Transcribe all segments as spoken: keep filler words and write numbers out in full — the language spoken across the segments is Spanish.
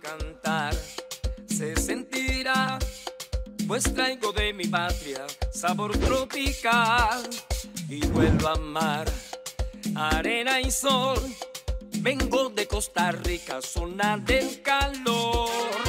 cantar se sentirá, pues traigo de mi patria sabor tropical y vuelvo a amar arena y sol. Vengo de Costa Rica, zona del calor.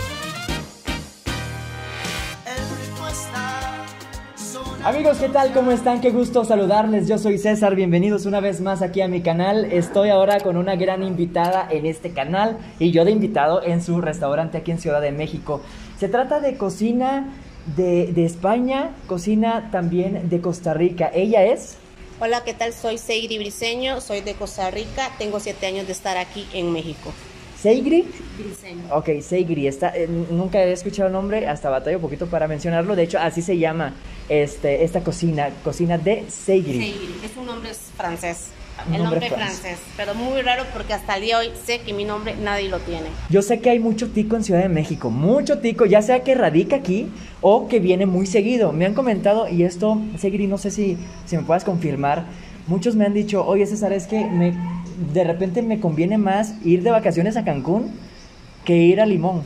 Amigos, ¿qué tal? ¿Cómo están? Qué gusto saludarles. Yo soy César, bienvenidos una vez más aquí a mi canal. Estoy ahora con una gran invitada en este canal y yo de invitado en su restaurante aquí en Ciudad de México. Se trata de cocina de, de España, cocina también de Costa Rica. Ella es... Hola, ¿qué tal? Soy Seigri Briceño, soy de Costa Rica, tengo siete años de estar aquí en México. ¿Seigri? Briceño. Ok, Seigri, está, eh, nunca he escuchado el nombre, hasta batalla un poquito para mencionarlo. De hecho, así se llama este, esta cocina, cocina de Seigri. Seigri, es un nombre francés, Un el nombre nombre francés. francés, pero muy raro porque hasta el día de hoy sé que mi nombre nadie lo tiene. Yo sé que hay mucho tico en Ciudad de México, mucho tico, ya sea que radica aquí o que viene muy seguido. Me han comentado, y esto, Seigri, no sé si, si me puedas confirmar, muchos me han dicho, oye César, es que me, de repente me conviene más ir de vacaciones a Cancún que ir a Limón.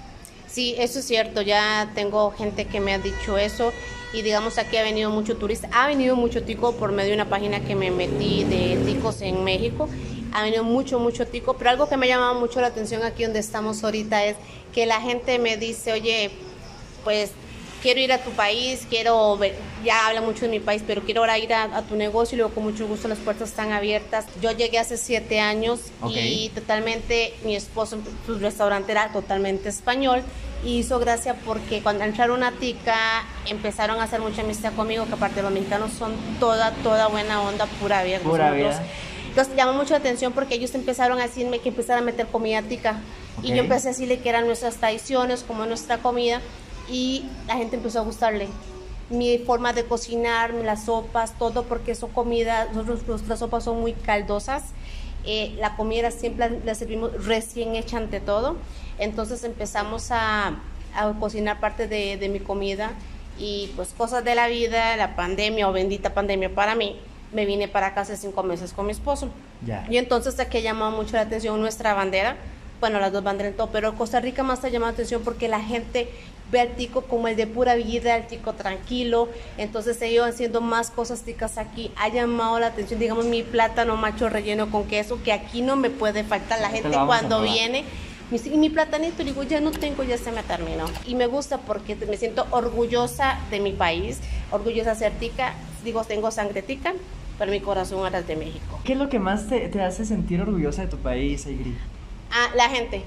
Sí, eso es cierto, ya tengo gente que me ha dicho eso y digamos aquí ha venido mucho turista, ha venido mucho tico por medio de una página que me metí de ticos en México, ha venido mucho, mucho tico, pero algo que me ha llamado mucho la atención aquí donde estamos ahorita es que la gente me dice, oye, pues quiero ir a tu país, quiero ver, ya habla mucho de mi país, pero quiero ahora ir a, a tu negocio y luego con mucho gusto las puertas están abiertas. Yo llegué hace siete años Okay. y totalmente, mi esposo, su restaurante era totalmente español y hizo gracia porque cuando entraron una tica empezaron a hacer mucha amistad conmigo, que aparte los mexicanos son toda, toda buena onda, pura vida. Pura nosotros. vida. Entonces llamó mucho la atención porque ellos empezaron a decirme que empezara a meter comida tica. Okay. Y yo empecé a decirle que eran nuestras tradiciones, como nuestra comida. Y la gente empezó a gustarle mi forma de cocinar, las sopas, todo, porque son comida, nosotros, nuestras sopas son muy caldosas, eh, la comida siempre la, la servimos recién hecha ante todo, entonces empezamos a, a cocinar parte de, de mi comida y pues cosas de la vida, la pandemia o bendita pandemia para mí, me vine para acá hace cinco meses con mi esposo. Ya. Y entonces aquí ha llamado mucho la atención nuestra bandera, bueno, las dos banderas en todo, pero Costa Rica más ha llamado la atención porque la gente ve al tico como el de pura vida, el tico tranquilo, entonces ellos haciendo más cosas ticas aquí, ha llamado la atención, digamos, mi plátano macho relleno con queso, que aquí no me puede faltar, la gente cuando viene, me dice, y mi platanito, digo, ya no tengo, ya se me terminó, y me gusta porque me siento orgullosa de mi país, orgullosa de ser tica, digo, tengo sangre tica, pero mi corazón ahora es de México. ¿Qué es lo que más te, te hace sentir orgullosa de tu país, Seigri? Ah, la gente.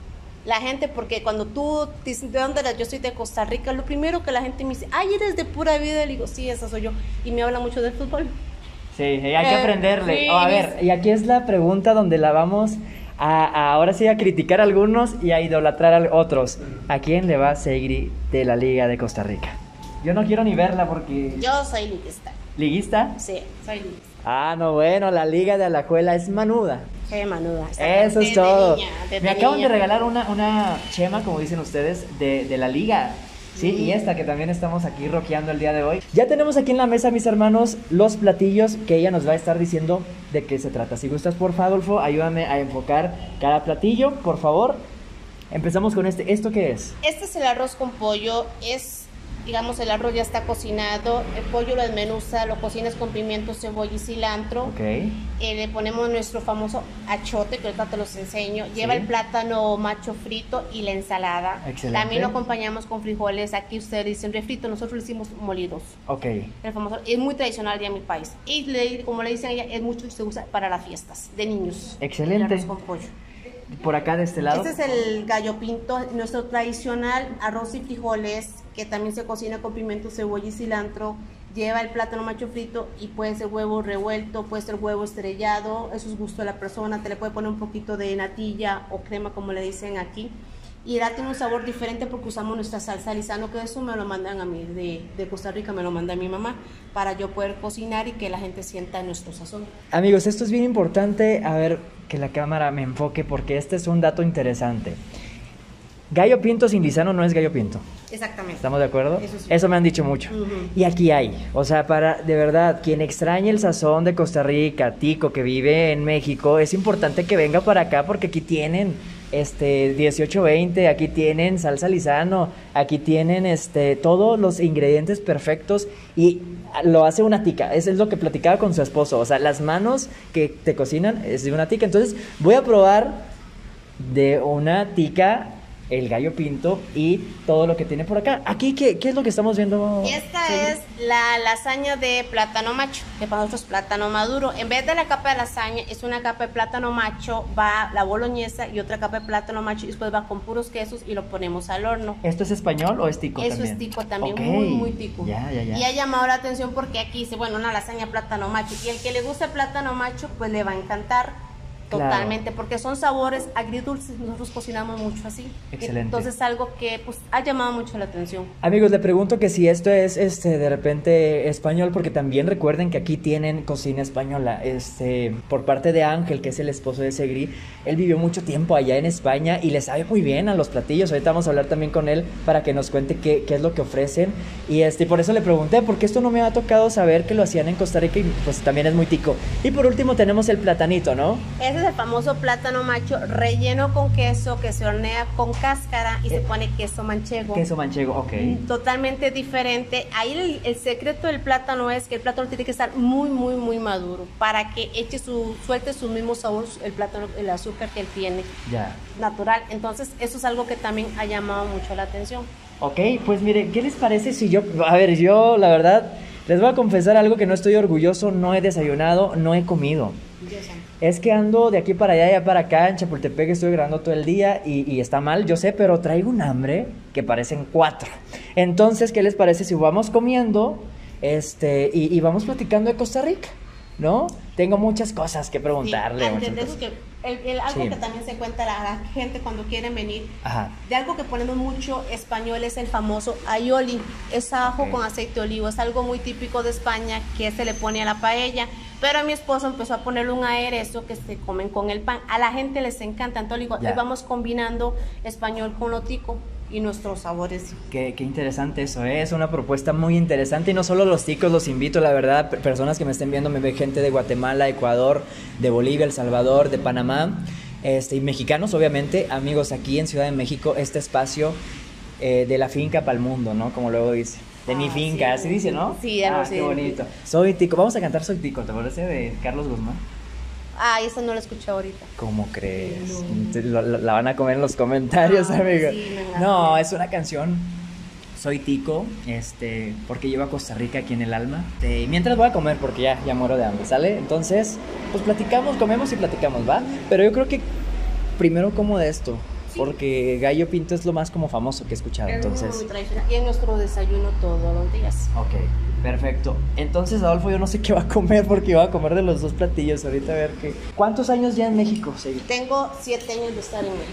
La gente, porque cuando tú dices, ¿de dónde eres? Yo soy de Costa Rica, lo primero que la gente me dice, ay, eres de pura vida, le digo, sí, esa soy yo, y me habla mucho del fútbol. Sí, hay que aprenderle. Sí, Oh, a ver, y aquí es la pregunta donde la vamos a, a ahora sí a criticar a algunos y a idolatrar a otros. ¿A quién le va Seigri de la Liga de Costa Rica? Yo no quiero ni verla porque... Yo soy liguista. ¿Liguista? Sí, soy liguista. Ah, no, bueno, la Liga de Alajuela es manuda. Qué manuda. Eso es Desde todo. niña, desde Me acaban niña. de regalar una, una chema, como dicen ustedes, de, de la Liga. Sí, y esta que también estamos aquí rockeando el día de hoy. Ya tenemos aquí en la mesa, mis hermanos, los platillos que ella nos va a estar diciendo de qué se trata. Si gustas, por favor, Adolfo, ayúdame a enfocar cada platillo, por favor. Empezamos con este. ¿Esto qué es? Este es el arroz con pollo, es... Digamos, el arroz ya está cocinado, el pollo lo desmenuza, lo cocinas con pimiento, cebolla y cilantro. Ok. Eh, le ponemos nuestro famoso achote, que ahorita te los enseño. Lleva Sí. el plátano macho frito y la ensalada. Excelente. También lo acompañamos con frijoles. Aquí ustedes dicen refrito, nosotros le decimos molidos. Ok. El famoso, es muy tradicional ya en mi país. Y le- como le dicen ella, es mucho que se usa para las fiestas de niños. Excelente. El arroz con pollo. Por acá de este lado. Este es el gallo pinto, nuestro tradicional arroz y frijoles, que también se cocina con pimiento, cebolla y cilantro. Lleva el plátano macho frito y puede ser huevo revuelto, puede ser huevo estrellado, eso es gusto de la persona. Te le puede poner un poquito de natilla o crema, como le dicen aquí. Y da tiene un sabor diferente porque usamos nuestra salsa Lizano, que eso me lo mandan a mí de, de Costa Rica, me lo manda mi mamá, para yo poder cocinar y que la gente sienta nuestro sazón. Amigos, esto es bien importante, a ver que la cámara me enfoque porque este es un dato interesante. Gallo pinto sin lisano no es gallo pinto. Exactamente. ¿Estamos de acuerdo? Eso sí. Eso me han dicho mucho. Ujú. Y aquí hay, o sea, para, de verdad, quien extrañe el sazón de Costa Rica, tico, que vive en México, es importante que venga para acá porque aquí tienen este dieciocho veinte, aquí tienen salsa Lizano, aquí tienen este todos los ingredientes perfectos y lo hace una tica. Eso es lo que platicaba con su esposo, o sea, las manos que te cocinan es de una tica. Entonces voy a probar de una tica el gallo pinto y todo lo que tiene por acá. Aquí, ¿qué, qué es lo que estamos viendo? Esta ¿Sí? es la lasaña de plátano macho, que para nosotros es plátano maduro. En vez de la capa de lasaña, es una capa de plátano macho, va la boloñesa y otra capa de plátano macho, y después va con puros quesos y lo ponemos al horno. ¿Esto es español o es tico Eso también? es tico también, Okay. muy, muy tico. Ya, ya, ya. Y ha llamado la atención porque aquí dice, bueno, una lasaña plátano macho. Y el que le gusta el plátano macho, pues le va a encantar. Totalmente, claro. Porque son sabores agridulces, nosotros cocinamos mucho así. Excelente. Entonces algo que pues ha llamado mucho la atención. Amigos, le pregunto que si esto es este de repente español, porque también recuerden que aquí tienen cocina española, este, por parte de Ángel, que es el esposo de Segri. Él vivió mucho tiempo allá en España y le sabe muy bien a los platillos. Ahorita vamos a hablar también con él para que nos cuente qué, qué es lo que ofrecen. Y este, por eso le pregunté, porque esto no me ha tocado saber que lo hacían en Costa Rica y pues también es muy tico. Y por último tenemos el platanito, ¿no? Ese es el famoso plátano macho relleno con queso, que se hornea con cáscara y eh, se pone queso manchego. Queso manchego, ok. Totalmente diferente. Ahí el, el secreto del plátano es que el plátano tiene que estar muy, muy, muy maduro para que eche su, suelte su mismo sabor, el plátano, el azúcar que él tiene. Ya. Natural. Entonces, eso es algo que también ha llamado mucho la atención. Ok, pues mire, ¿qué les parece si yo, a ver, yo la verdad, les voy a confesar algo que no estoy orgulloso, no he desayunado, no he comido. Es que ando de aquí para allá, allá para acá, en Chapultepec estoy grabando todo el día y, y está mal, yo sé, pero traigo un hambre que parecen cuatro. Entonces, ¿qué les parece si vamos comiendo este y, y vamos platicando de Costa Rica? ¿No? Tengo muchas cosas que preguntarle. Sí, antes de eso, que el, el, algo sí. que también se cuenta a la, la gente cuando quieren venir, Ajá. de algo que ponemos mucho español es el famoso aioli, es ajo okay. con aceite de olivo, es algo muy típico de España que se le pone a la paella, pero a mi esposo empezó a ponerle un aderezo que se comen con el pan, a la gente les encanta, entonces digo, yeah. vamos combinando español con lo tico y nuestros sabores. Qué, qué interesante eso, ¿eh? Es una propuesta muy interesante y no solo los ticos, los invito, la verdad, personas que me estén viendo, me ve gente de Guatemala, Ecuador, de Bolivia, El Salvador, de Panamá, este, y mexicanos obviamente, amigos, aquí en Ciudad de México, este espacio eh, de la finca para el mundo, ¿no? Como luego dice. De ah, mi finca, sí. así dice, ¿no? Sí, ah, sí. Qué bonito. Soy tico, vamos a cantar Soy tico, ¿te parece? De Carlos Guzmán. Ah, esa no la escuché ahorita. ¿Cómo crees? No. La, la van a comer en los comentarios, ah, amigo. Sí, no, es una canción. Soy tico, este, porque llevo a Costa Rica aquí en el alma. Y mientras voy a comer, porque ya, ya muero de hambre, ¿sale? Entonces, pues platicamos, comemos y platicamos, ¿va? Pero yo creo que primero como de esto. Sí. Porque gallo pinto es lo más como famoso que he escuchado, es entonces... muy tradicional. Y en nuestro desayuno todos los días. Ok, perfecto. Entonces, Adolfo, yo no sé qué va a comer porque iba a comer de los dos platillos. Ahorita a ver qué... ¿Cuántos años ya en México, Segui? Tengo siete años de estar en México.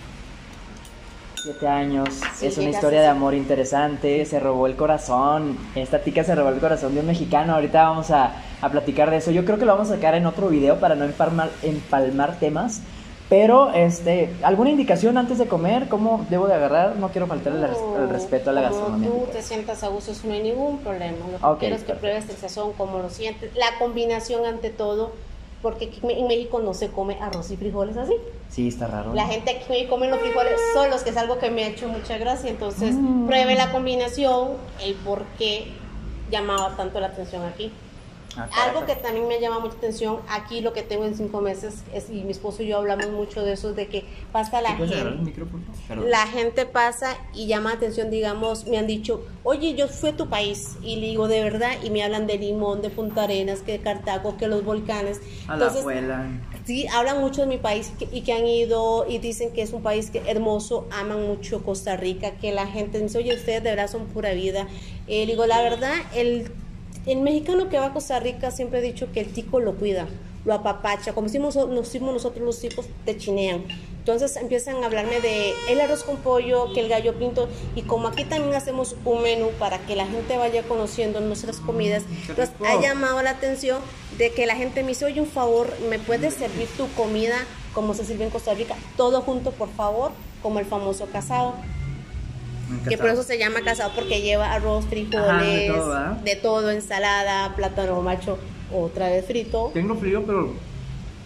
Siete años. Sí, es una historia de amor interesante. Se robó el corazón. Esta tica se robó el corazón de un mexicano. Ahorita vamos a, a platicar de eso. Yo creo que lo vamos a sacar en otro video para no empalmar, empalmar temas. Pero, este, ¿alguna indicación antes de comer? ¿Cómo debo de agarrar? No quiero faltarle el, el respeto a la gastronomía. Como tú te sientas a gusto, no hay ningún problema. Lo que okay, quiero es que pruebes el sazón, cómo lo sientes. La combinación ante todo, porque aquí en México no se come arroz y frijoles así. Sí, está raro. La gente aquí en México come los frijoles solos, que es algo que me ha hecho mucha gracia. Entonces, mm. pruebe la combinación, el por qué llamaba tanto la atención aquí. Ah, algo que también me llama mucha atención aquí, lo que tengo en cinco meses es, y mi esposo y yo hablamos mucho de eso, de que pasa la gente el micro, la gente pasa y llama la atención, digamos, me han dicho, oye, yo fui a tu país, y le digo, de verdad, y me hablan de Limón, de Punta Arenas, que de Cartago, que los volcanes, a entonces, la abuela. Sí, hablan mucho de mi país que, y que han ido y dicen que es un país que hermoso, aman mucho Costa Rica, que la gente me dice, oye, ustedes de verdad son pura vida. Eh, digo, la verdad, el El mexicano que va a Costa Rica siempre he dicho que el tico lo cuida, lo apapacha, como decimos, nos decimos nosotros los ticos, te chinean. Entonces empiezan a hablarme de el arroz con pollo, que el gallo pinto, y como aquí también hacemos un menú para que la gente vaya conociendo nuestras comidas, entonces ha llamado la atención de que la gente me dice, oye, un favor, ¿me puedes servir tu comida como se sirve en Costa Rica? Todo junto, por favor, como el famoso casado. Que por eso se llama casado, porque lleva arroz, frijoles, Ajá, de, todo, de todo, ensalada, plátano macho, otra vez frito. Tengo frío, pero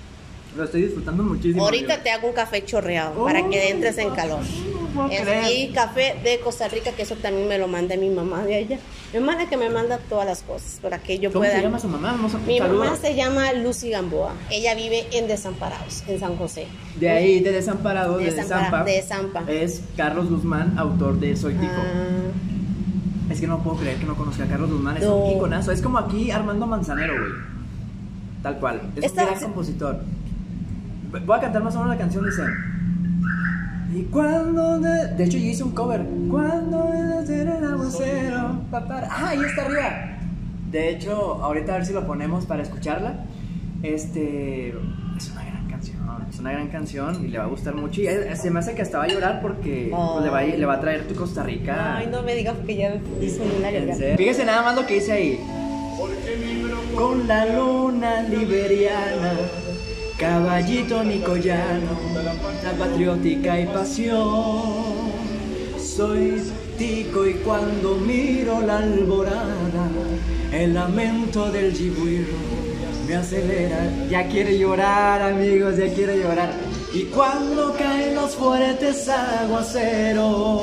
Lo estoy disfrutando muchísimo. Ahorita amigo. te hago un café chorreado Oh, para que entres en calor. No puedo Es creer. mi café de Costa Rica, que eso también me lo manda mi mamá de allá. Mi mamá es la que me manda todas las cosas para que yo ¿Cómo pueda. se llama su mamá? Vamos a Mi saludos. mamá se llama Lucy Gamboa. Ella vive en Desamparados, en San José. De ahí, de Desamparado, de, De Desampa, Desampara- de Zampa. es Carlos Guzmán, autor de Soy Tico. Ah, Es que no puedo creer que no conozca a Carlos Guzmán, es No. un iconazo. Es como aquí Armando Manzanero, güey. Tal cual. Es Esta- un gran compositor. Voy a cantar más o menos la canción, dice. Y cuando. De, de hecho, yo hice un cover. Cuando de hacer el aguacero. Papá. Ah, ahí está arriba. De hecho, ahorita a ver si lo ponemos para escucharla. Este. Es una gran canción. Es una gran canción y le va a gustar mucho. Y eh, se me hace que hasta va a llorar porque pues, le, va a, le va a traer tu Costa Rica. Ay, no me digas porque ya hizo una ¿En llorar. serio? Fíjese nada más lo que dice ahí. Con la luna liberiana, caballito nicoyano, la patriótica y pasión. Soy tico y cuando miro la alborada, el lamento del jibüiro me acelera. Ya quiere llorar, amigos, ya quiere llorar. Y cuando caen los fuertes aguaceros,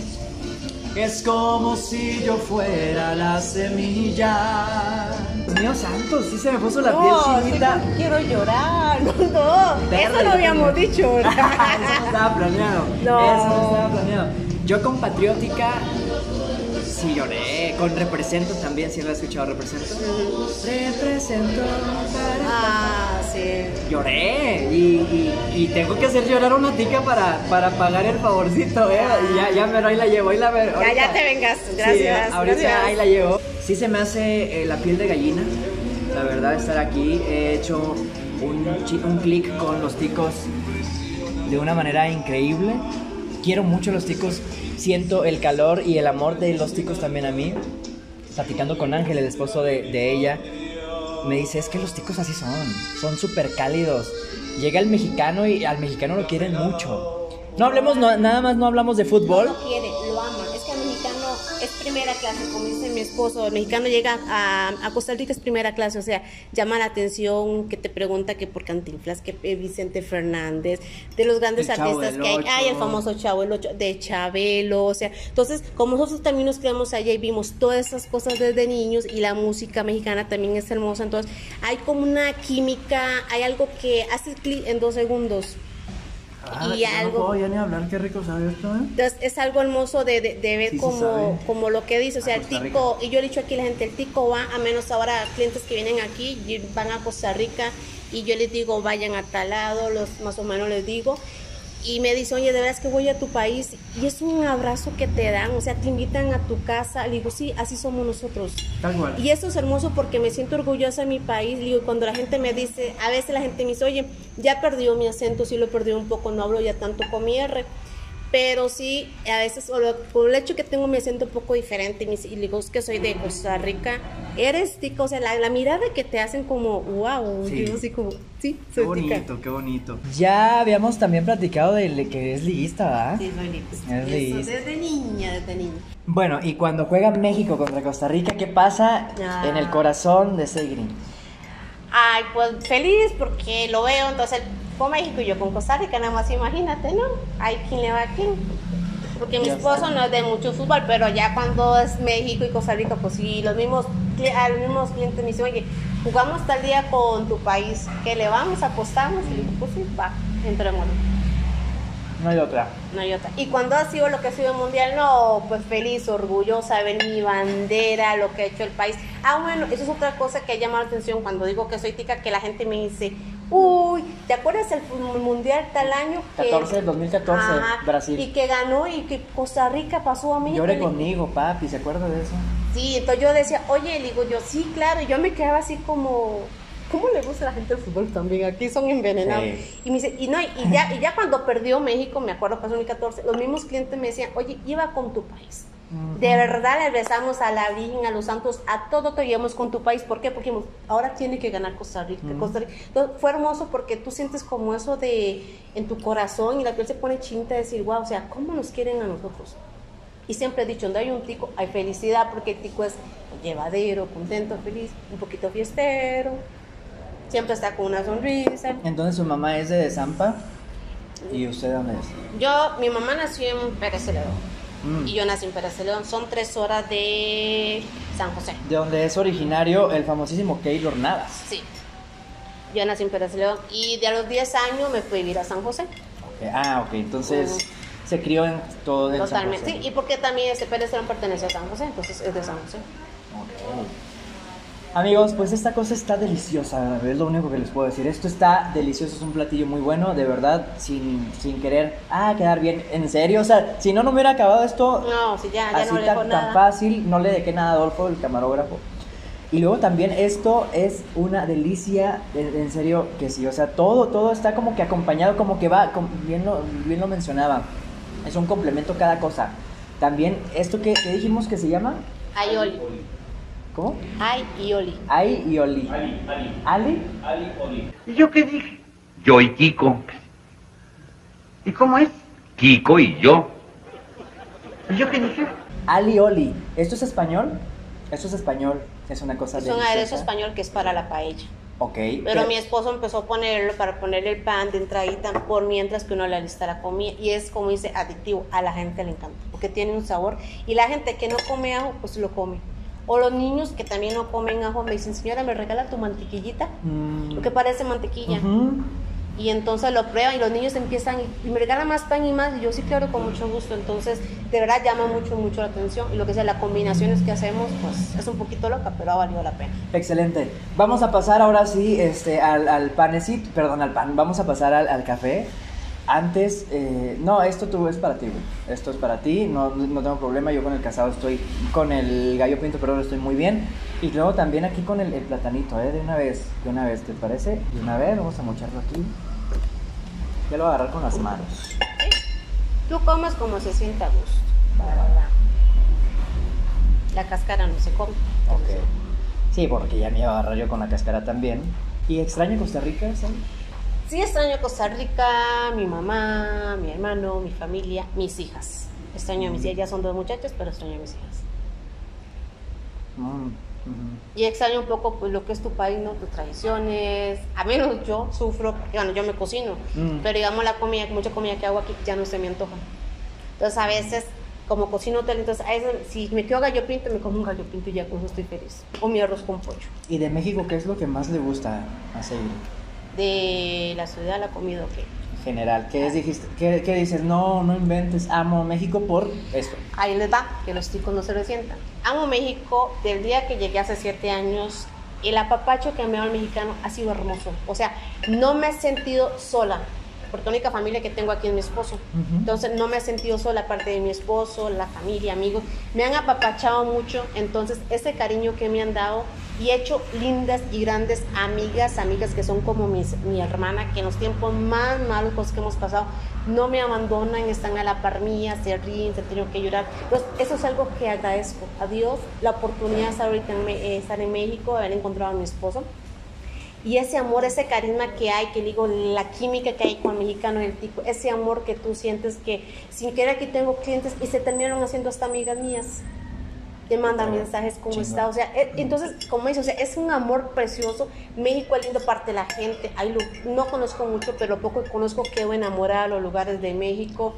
es como si yo fuera la semilla. Dios mío santo, sí se me puso la No, piel sí, chinita. porque quiero llorar. No, no, Verga, eso lo yo habíamos también. dicho. Eso no estaba planeado. No. Eso no estaba planeado. Yo con Patriótica sí lloré. Con Represento también, si lo has escuchado, Represento. Represento para... Ah, sí. Lloré y, y, y tengo que hacer llorar a una tica para, para pagar el favorcito, ¿eh? Y ya, ya, pero ahí la llevo, ahí la veo. Ya, ya te vengas. Gracias. Sí, ahorita gracias. ahí la llevo. Sí se me hace eh, la piel de gallina, la verdad, estar aquí. He hecho un, chi- un clic con los ticos de una manera increíble. Quiero mucho los ticos, siento el calor y el amor de los ticos también a mí. Platicando con Ángel, el esposo de, de ella, me dice, es que los ticos así son, son súper cálidos. Llega el mexicano y al mexicano lo quieren mucho. No hablemos, no, nada más no hablamos de No fútbol. lo quiere, lo ama. Es que el mexicano es primera clase, como dice mi esposo. El mexicano llega a, a Costa Rica, es primera clase, o sea, llama la atención, que te pregunta que por Cantinflas, que eh, Vicente Fernández, de los grandes El Chavo artistas del que hay. Ocho. Ay, el famoso Chavo el Ocho, de Chabelo, o sea. Entonces, como nosotros también nos criamos allá y vimos todas esas cosas desde niños y la música mexicana también es hermosa, entonces hay como una química, hay algo que hace clic en dos segundos. Ah, y yo no algo... puedo ya ni hablar, qué rico sabe esto, ¿eh? Entonces es algo hermoso de, de, de ver Sí se como, sabe. como lo que dice, o sea, A el Costa tico, y yo le he dicho aquí a la gente, el tico va, a menos ahora clientes que vienen aquí, y van a Costa Rica, y yo les digo, vayan a tal lado, los, más o menos les digo, y me dice, oye, de veras que voy a tu país, y es un abrazo que te dan, o sea, te invitan a tu casa, le digo, sí, así somos nosotros. Tal cual. Y eso es hermoso porque me siento orgullosa de mi país. Digo, cuando la gente me dice, a veces la gente me dice, oye, ya perdió mi acento, sí lo he perdido un poco, no hablo ya tanto con mi R. Pero sí, a veces, o lo- por el hecho que tengo mi acento un poco diferente, y, me dice- y digo, es que soy de Costa Rica, eres tica, o sea, la, la mirada que te hacen como, wow, Sí. yo así como, sí, Qué soy tica. bonito, qué bonito. Ya habíamos también platicado de que es liguista, ¿verdad? Sí, soy liguista. Es Eso, liguista. desde niña, desde niña. Bueno, y cuando juega México contra Costa Rica, ¿qué pasa Ah. en el corazón de Segrin? Ay, pues feliz porque lo veo, entonces con México y yo con Costa Rica, nada más imagínate, ¿no? Hay quien le va a quién. Porque mi Ya esposo está. no es de mucho fútbol, pero ya cuando es México y Costa Rica, pues sí, los mismos, cli- a los mismos clientes me dicen, oye, jugamos tal día con tu país, ¿qué le vamos? ¿Apostamos? Y digo, pues sí, va, entremos. No hay otra. No hay otra. Y cuando ha sido lo que ha sido el mundial, no, pues feliz, orgullosa de ver mi bandera, lo que ha hecho el país. Ah, bueno, eso es otra cosa que ha llamado la atención cuando digo que soy tica, que la gente me dice, uy, ¿te acuerdas el fu- mundial tal año? Que... catorce, dos mil catorce, Ajá, Brasil. Y que ganó y que Costa Rica pasó a México. Llore Y- conmigo, papi, ¿se acuerda de eso? Sí, entonces yo decía, oye, le digo yo, sí, claro, y yo me quedaba así como, ¿cómo le gusta a la gente el fútbol también? Aquí son envenenados. Sí. Y me dice, y no, y ya, y ya cuando perdió México, me acuerdo, pasó en dos mil catorce, los mismos clientes me decían, oye, iba con tu país. De verdad le rezamos a la Virgen, a los santos, a todo te llevamos con tu país. ¿Por qué? Porque dijimos, ahora tiene que ganar Costa Rica, Costa Rica. Entonces, fue hermoso porque tú sientes como eso de en tu corazón y la piel se pone chinita de decir, wow, o sea, ¿cómo nos quieren a nosotros? Y siempre he dicho, donde hay un tico, hay felicidad, porque el tico es llevadero, contento, feliz, un poquito fiestero. Siempre está con una sonrisa. Entonces su mamá es de Zampa y usted dónde es. Yo, mi mamá nació en Pérez Celedón Mm. y yo nací en Pérez Celedón. Son tres horas de San José. De donde es originario el famosísimo Keylor Navas. Sí. Yo nací en Pérez Celedón y de a los diez años me fui a vivir a San José. Okay. Ah, ok, entonces Mm. se crió en todo en Totalmente. San Sí, José. y porque también ese Pérez Celedón pertenece a San José, entonces es de San José. Ok. Amigos, pues esta cosa está deliciosa, es lo único que les puedo decir. Esto está delicioso, es un platillo muy bueno, de verdad, sin, sin querer, ah, quedar bien, en serio, o sea, si no, no me hubiera acabado esto No, si ya, ya así no le dejo tan, nada. tan fácil, no le dejé nada a Adolfo, el camarógrafo. Y luego también esto es una delicia, en, en serio, que sí, o sea, todo, todo está como que acompañado, como que va, como bien, lo, bien lo mencionaba, es un complemento cada cosa. También, esto que, que dijimos que se llama, Aioli. ¿cómo? Ay y Oli. Ai y Oli. Ali, ¿Ali? Ali. Ali, Oli. ¿Y yo qué dije? Yo y Kiko. ¿Y cómo es? Kiko y yo. ¿Y yo qué dije? Ali Oli. ¿Esto es español? Esto es español. Es una cosa Es un deliciosa. aderezo español que es para la paella. Ok. Pero ¿Qué? mi esposo empezó a ponerlo para ponerle el pan de entradita por mientras que uno le alista la comida. Y es, como dice, adictivo. A la gente le encanta porque tiene un sabor. Y la gente que no come ajo, pues lo come. O los niños que también no comen ajo me dicen, señora, ¿me regala tu mantequillita? Mm. Porque parece mantequilla. Ujú. Y entonces lo prueban y los niños empiezan y me regalan más pan y más. Y yo sí, claro, con mucho gusto. Entonces, de verdad llama mucho, mucho la atención. Y lo que sea, las combinaciones que hacemos, pues es un poquito loca, pero ha valido la pena. Excelente. Vamos a pasar ahora sí este, al, al panecito. Perdón, al pan. Vamos a pasar al, al café. Antes, eh, no, esto tú es para ti, güey. Esto es para ti, no, no tengo problema. Yo con el casado estoy, con el gallo pinto, pero estoy muy bien. Y luego también aquí con el, el platanito, ¿eh? De una vez, de una vez, ¿te parece? De una vez, vamos a mocharlo aquí. Ya lo voy a agarrar con las manos. Tú comes como se sienta a gusto. La verdad. La cáscara no se come. Ok. Sí, porque ya me iba a agarrar yo con la cáscara también. ¿Y extraño Costa Rica, ¿sabes? Sí extraño Costa Rica, mi mamá, mi hermano, mi familia, mis hijas. Extraño a mis hijas, ya son dos muchachas, pero extraño a mis hijas. Mm, ujú. Y extraño un poco pues, lo que es tu país, ¿no? Tus tradiciones. A menos yo sufro, porque bueno, yo me cocino, Mm. pero digamos la comida, mucha comida que hago aquí ya no se me antoja. Entonces a veces, como cocino tal, entonces a veces, si me quedo gallo pinto, me como un gallo pinto y ya con eso estoy feliz. O mi arroz con pollo. ¿Y de México qué es lo que más le gusta hacer? De la ciudad, la comida, ok. En general, ¿qué, es, dijiste, qué, qué dices? No, no inventes, amo México por esto. Ahí les va, que los chicos no se lo sientan. Amo México del día que llegué hace siete años. El apapacho que me ha dado el mexicano ha sido hermoso. O sea, no me he sentido sola, porque la única familia que tengo aquí es mi esposo. Ujú. Entonces no me he sentido sola, aparte de mi esposo, la familia, amigos. Me han apapachado mucho, entonces ese cariño que me han dado y he hecho lindas y grandes amigas, amigas que son como mis, mi hermana, que en los tiempos más malos que hemos pasado no me abandonan, están a la par mía, se ríen, se tienen que llorar. Entonces eso es algo que agradezco a Dios, la oportunidad de estar ahorita en, Me- estar en México, haber encontrado a mi esposo. Y ese amor, ese carisma que hay, que digo, la química que hay con el mexicano y el tico, ese amor que tú sientes que sin querer aquí tengo clientes y se terminaron haciendo hasta amigas mías. Te mandan mensajes, ¿cómo Chingón. está? O sea, eh, entonces, como dice, o sea, es un amor precioso. México es lindo, parte de la gente. Hay lu- no conozco mucho, pero lo poco que conozco quedo enamorada de los lugares de México.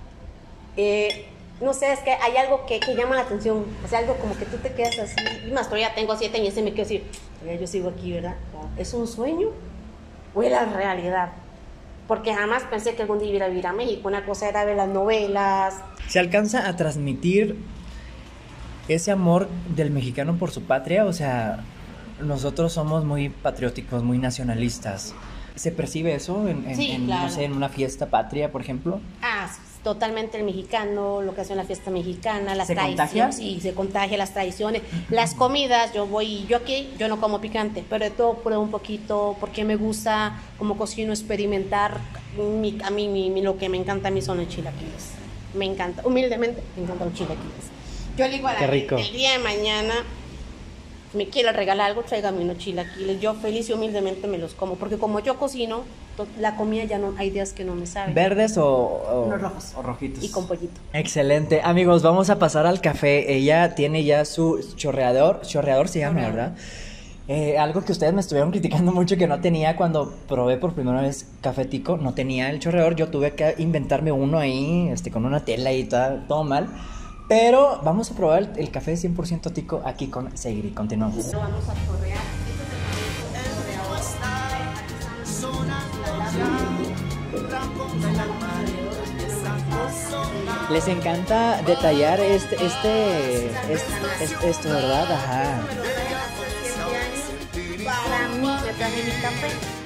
Eh, no sé, es que hay algo que, que llama la atención. O sea, algo como que tú te quedas así. Y más, todavía tengo siete años y me quedo así. Todavía yo sigo aquí, ¿verdad? ¿Es un sueño o es la realidad? Porque jamás pensé que algún día iba a vivir a México. Una cosa era ver las novelas. ¿Se alcanza a transmitir ese amor del mexicano por su patria? O sea, nosotros somos muy patrióticos, muy nacionalistas. ¿Se percibe eso en, en, Sí, en, claro. no sé, en una fiesta patria, por ejemplo? Ah, totalmente el mexicano, lo que hace en la fiesta mexicana, las ¿Se tradiciones, contagia? sí, se contagia las tradiciones, las comidas, yo voy, yo aquí, yo no como picante, pero de todo pruebo un poquito, porque me gusta como cocino experimentar, mi, a mí mi, mi- lo que me encanta a mí son los chilaquiles, me encanta, humildemente me encantan los chilaquiles. Yo le digo a la Qué gente, rico. el día de mañana me quiere regalar algo, tráigame unos chilaquiles, yo feliz y humildemente me los como, porque como yo cocino, to- la comida ya no, hay días que no me saben. ¿Verdes o, o- Unos rojos. o rojitos? Y con pollito. Excelente. Amigos, vamos a pasar al café. Ella tiene ya su chorreador. Chorreador se llama, Chorreador. ¿verdad? Eh, algo que ustedes me estuvieron criticando mucho que no tenía cuando probé por primera vez café tico, no tenía el chorreador, yo tuve que inventarme uno ahí, este, con una tela y todo, todo mal. Pero vamos a probar el, el café cien por ciento tico aquí con Seiri, continuamos. Lo vamos a chorrear. Les encanta detallar este, este, este, este- esto, ¿verdad? Ajá. Para mí, me traje mi café.